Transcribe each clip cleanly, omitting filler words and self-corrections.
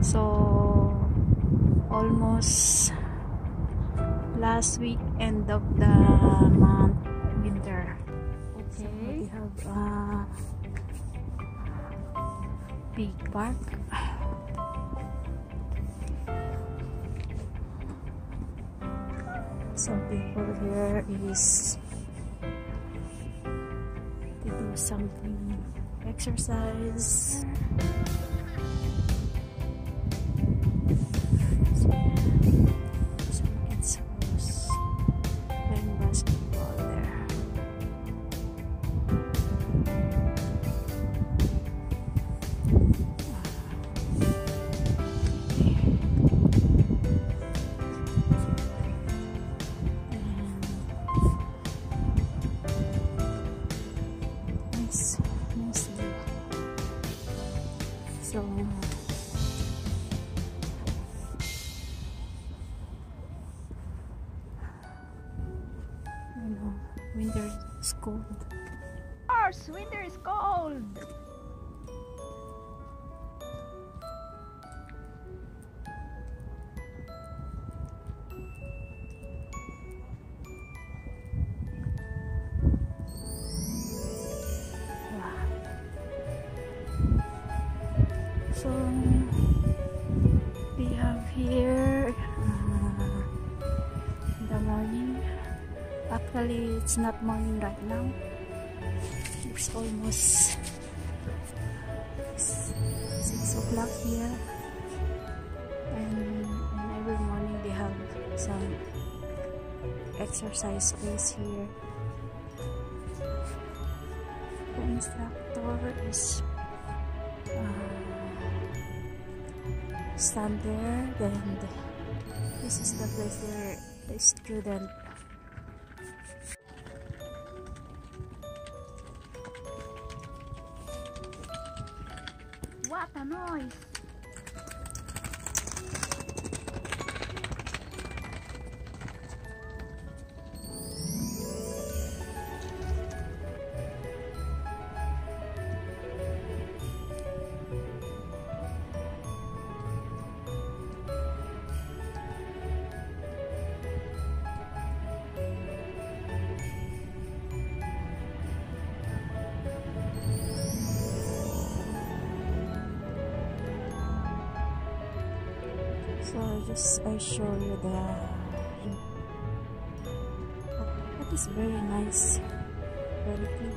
So almost last week, end of the month, winter. Okay. So we have big park. Some people here is to do something, exercise. Some kids who's playing basketball there. Nice view. So winter is cold. Of course, winter is cold. So we have here in the morning. Actually, it's not morning right now. It's almost 6 o'clock here, and every morning they have some exercise space here. The instructor is stand there, then this is the place where the student What a noise! So I show you the view. That is very nice, very clean.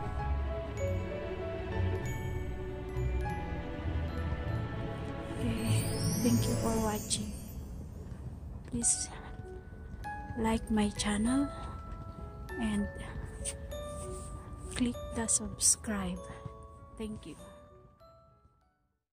Okay, thank you for watching. Please like my channel and click the subscribe. Thank you.